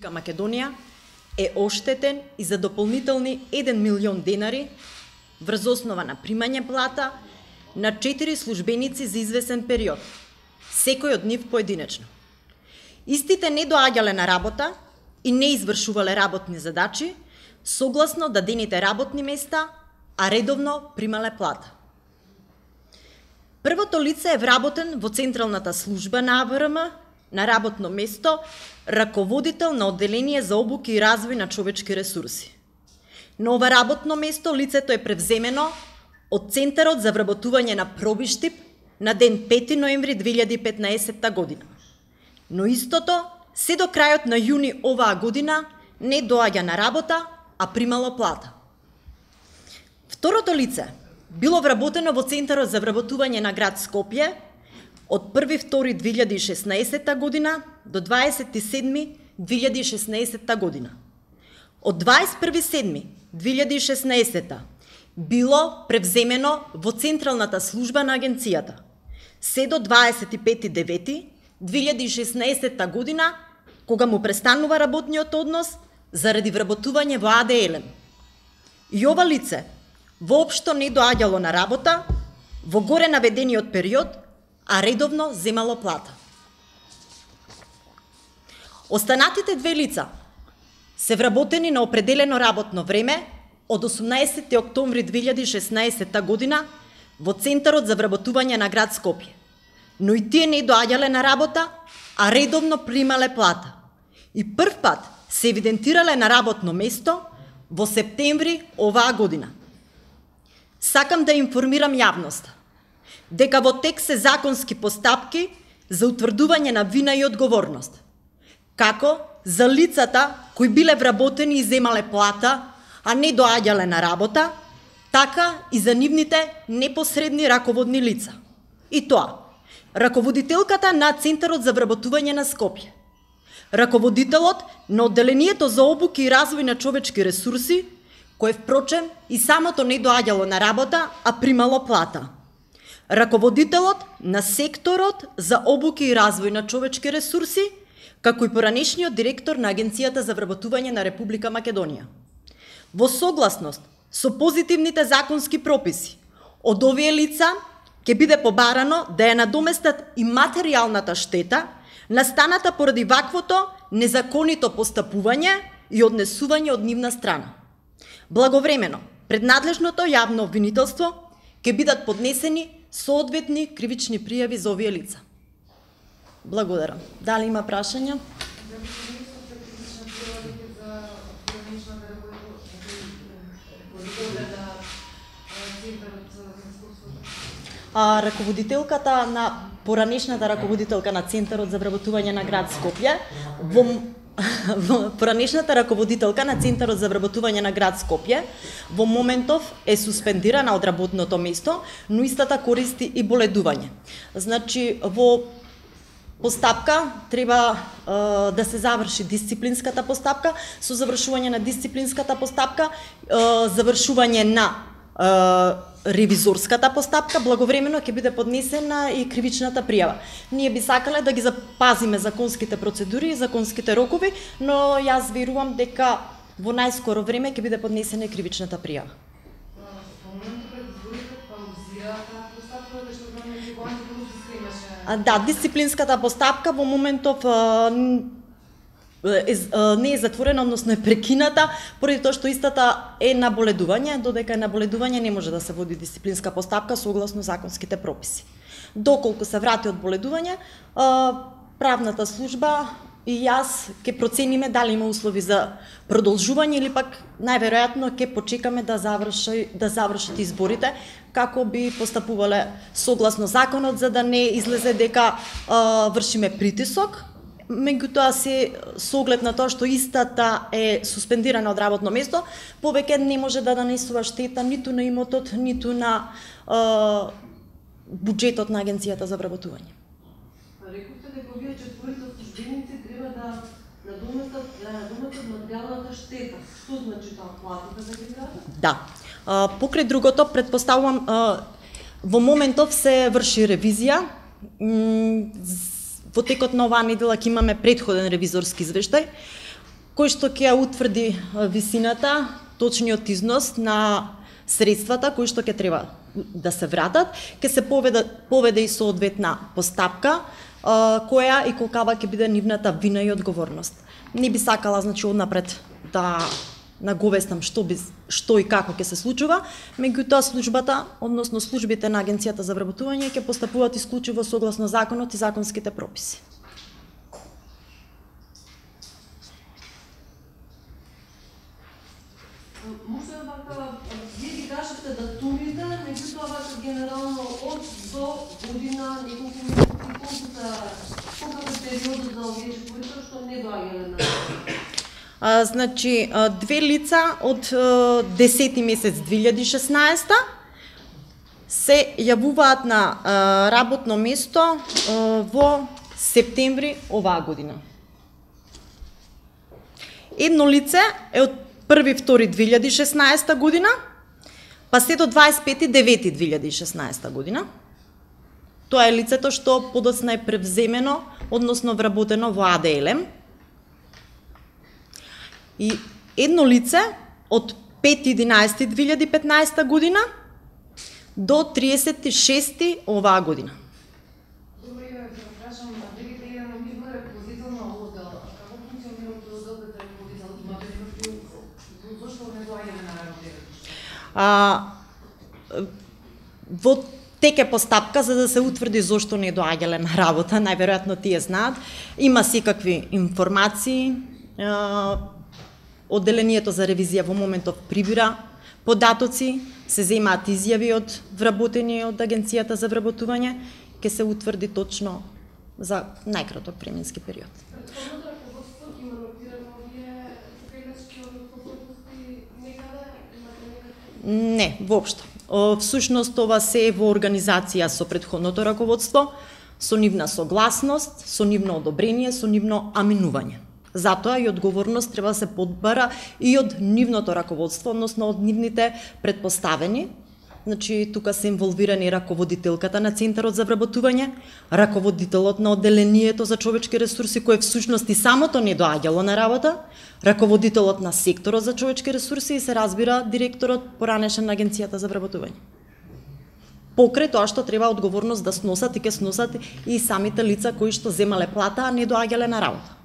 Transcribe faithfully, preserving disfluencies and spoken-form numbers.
Република Македонија е оштетен и за дополнителни еден милион денари врз основа на примање плата на четири службеници за извесен период, секој од нив поединечно. Истите не доаѓале на работа и не извршувале работни задачи, согласно дадените работни места, а редовно примале плата. Првото лице е вработен во Централната служба на А В Р М на работно место раководител на Одделение за обуки и развој на човечки ресурси. На ова работно место лицето е превземено од Центарот за вработување на проби Штип на ден пети ноември две илјади и петнаесетта година. Но истото се до крајот на јуни оваа година не доаѓа на работа, а примало плата. Второто лице било вработено во Центарот за вработување на град Скопје од први втори две илјади и шеснаесетта година до дваесети седми две илјади и шеснаесетта година. Од дваесет и први седми две илјади и шеснаесетта било превземено во Централната служба на агенцијата, се до дваесет и пети девети две илјади и шеснаесетта година, кога му престанува работниот однос заради вработување во А Д Елем. И ова лице воопшто не доаѓало на работа во горе наведениот период, а редовно земало плата. Останатите две лица се вработени на определено работно време од осумнаесети октомври две илјади и шеснаесетта година во Центарот за вработување на град Скопје, но и тие не доаѓале на работа, а редовно примале плата. И прв пат се евидентирале на работно место во септември оваа година. Сакам да информирам јавноста дека во тек се законски постапки за утврдување на вина и одговорност, како за лицата кои биле вработени и земале плата, а не доаѓале на работа, така и за нивните непосредни раководни лица. И тоа, раководителката на Центарот за вработување на Скопје, раководителот на Одделението за обуки и развој на човечки ресурси, кој впрочем и самото не доаѓало на работа, а примало плата, раководителот на секторот за обуки и развој на човечки ресурси, како и поранешниот директор на Агенцијата за вработување на Република Македонија. Во согласност со позитивните законски прописи, од овие лица ќе биде побарано да ја надоместат и материјалната штета настаната поради ваквото незаконито постапување и однесување од нивна страна. Благовремено, пред надлежното јавно обвинителство ќе бидат поднесени соодветни кривични пријави за овие лица. Благодарам. Дали има прашања? А, раководителката на поранешната раководителка на Центарот за вработување на град Скопје, во, во поранешната раководителка на Центарот за вработување на град Скопје во моментов е суспендирана од работното место, но истата користи и боледување. Значи, во постапка треба е, да се заврши дисциплинската постапка, со завршување на дисциплинската постапка, е, завршување на е, ревизорската постапка, благовремено ќе биде поднесена и кривичната пријава. Ние би сакале да ги запазиме законските процедури и законските рокови, но јас верувам дека во најскоро време ќе биде поднесена и кривичната пријава. А, да, дисциплинската постапка во моментов Е, не е затворена, односно е прекината, поради тоа што истата е на боледување, додека е на боледување не може да се води дисциплинска постапка согласно законските прописи. Доколку се врати од боледување, правната служба и јас ќе процениме дали има услови за продолжување или пак најверојатно ќе почекаме да заврши да завршат изборите, како би постапувале согласно законот, за да не излезе дека а, вршиме притисок. Меѓутоа се со оглед на тоа што истата е суспендирана од работно место, повеќе не може да нанесува штета ниту на имотот, ниту на е, буџетот на Агенцијата за вработување. Рековте дека овие четворица службеници треба да надоместат да надоместат материјалната штета. Што значи тоа, платите за ги градат? Да. А, покрај другото, предпоставувам, а, во моментов се врши ревизија. Во текот на оваа недела ќе имаме претходен ревизорски извештај, кој што ќе ја утврди висината, точниот износ на средствата кои што ќе треба да се вратат, ќе се поведе, поведе и соодветна постапка, која и колкава ќе биде нивната вина и одговорност. Не би сакала, значи, однапред да наговестам што би што и како ќе се случува, меѓутоа службата, односно службите на Агенцијата за вработување ќе постапуваат исклучиво согласно законот и законските прописи. Може вака, вие ги кажете датумите, меѓутоа вака генерално од до година, неколку месеци, колку се колку е периодот за овие четворица што не доаѓале на А, значи, две лица од десети месец две илјади и шеснаесета се јавуваат на а, работно место а, во септември оваа година. Едно лице е од први втори две илјади и шеснаесета година, па се до дваесет пети девети две илјади и шеснаесета година. Тоа е лицето што подоцна е превземено, односно вработено во А Д Л М. И едно лице од пети единаесети две илјади и петнаесета година до тридесет и шести оваа година. Добре, ја кажам, дигитална нивна ръководител на оддел. Како функционира одделот за ръководител? Имате ли зошто не доаѓаме на работа? А, во теке постапка за да се утврди зошто не доаѓале на работа, најверојатно тие знаат, има секакви информации. А, Одделението за ревизија во моментов прибира податоци, се земаат изјави од вработени од Агенцијата за вработување, ќе се утврди точно за најкраток временски период. Предходното раководство ги монтирано овие управлячки одговорности некаде, имате некаде? Не, воопшто. Всушност ова се е во организација со предходното раководство, со нивна согласност, со нивно одобрение, со нивно аминување. Затоа и одговорност треба да се подбара и од нивното раководство, односно од нивните предпоставени. Значи, тука се инволвирани раководителката на Центарот за вработување, раководителот на одделението за човечки ресурси, кој всушност и самото не доаѓало на работа, раководителот на секторот за човечки ресурси и се разбира директорот поранешен на Агенцијата за вработување. Покрај тоа што треба одговорност да сносат и ќе сносат и самите лица кои што земале плата, а не доаѓале на работа.